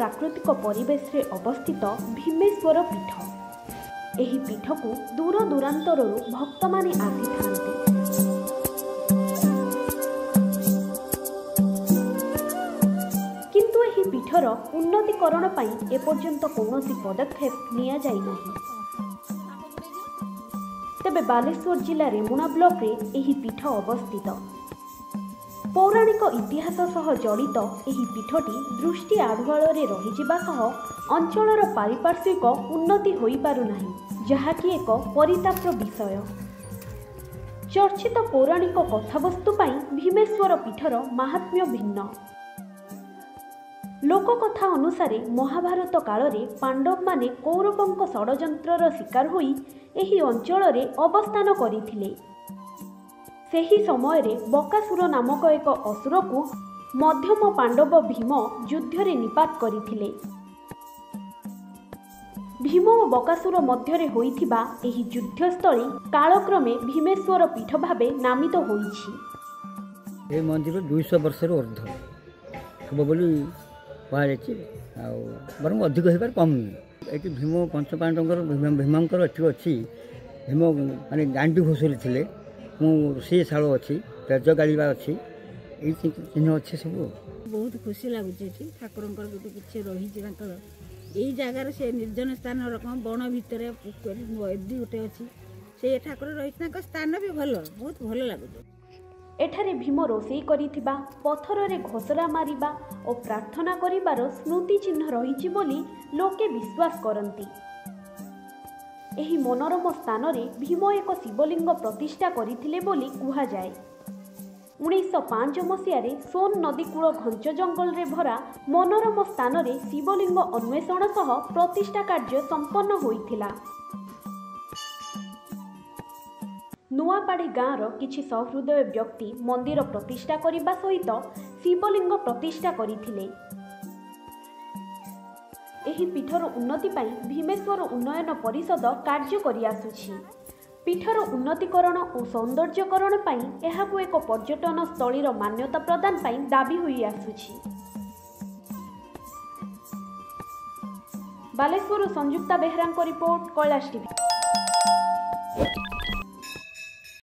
प्राकृतिक परिवेश रे अवस्थित भीमेश्वर पीठ। एही पीठ को दूर दूरांतरु भक्त माने आसी किंतु एही पीठर उन्नतीकरण पई एपर्यंत कौनसी पदक्षेप निया जाई नाही। तेबे बालेश्वर जिला रेमुणा ब्लॉक रे एही पीठ अवस्थित। पौराणिक इतिहास सह जड़ित एही पीठटी दृष्टि आढ़ुआल रहीजिबा सह अंचलर पारिपार्श्विक उन्नति होई पारु नाही, जहाकी एक परितापर विषय। चर्चित पौराणिक कथावस्तु पाई भीमेश्वर पीठर महात्म्य भिन्न। लोककथा अनुसारे महाभारत काल रे पांडव माने कौरवों षड्यंत्रर शिकार होई एही अंचल रे अवस्थान करिथिले। सेही समय रे बकासुर नामक एक असुर को मध्यम पांडव भीम युद्ध रे निपात करिथिले। भीम और बकासुर मध्यरे होइथिबा एही युद्धस्थली कालक्रमे भीमेश्वर पीठ भाबे नामित होइछि। ए मंदिर 200 वर्ष ऊर्ध्व हब बोली कहुछि, बरं अधिक होइबार कम नहीं। ये भीम पंचपांडवर भीमंकर एठी अच्छी भीम माने गांडी घोषरी थे रोषे शाल अच्छी तेज गाड़ा अच्छी ये चिन्ह अच्छे सब। बहुत खुशी लगुच ठाकुर किसी रही यही जगार से निर्जन स्थान रकम बण भितर नदी गोटे अच्छी से ठाकुर रही स्थान भी भल बहुत भल लगुच। एठारे भीम रोषे करिथिबा पत्थर रे घोषरा मारिबा और प्रार्थना करिबार स्मृति चिन्ह रहिछि बोली लोके विश्वास करंती। एही मनोरम स्थान रे भीम एक शिवलिंग प्रतिष्ठा करिथिले बोली कुहा जाए। 1905 मसीह सोन नदी कूल घंच जंगल रे भरा मनोरम स्थान रे शिवलिंग अन्वेषण सह प्रतिष्ठा कार्य संपन्न होइथिला। नुआपाड़ी गाँवर किछि सहृदय व्यक्ति मंदिर प्रतिष्ठा करने सहित शिवलिंग प्रतिष्ठा करथिले। एही पीठर उन्नति पाई भीमेश्वर उन्नयन परिषद कार्य करि आसुछि। पीठर उन्नतीकरण और सौंदर्यकरण पाई एहाकु एक पर्यटन स्थलीर मान्यता प्रदान पाई दाबी होई आसुछि। बालेश्वर संयुक्ता बेहरांक रिपोर्ट, कैलाश टीवी।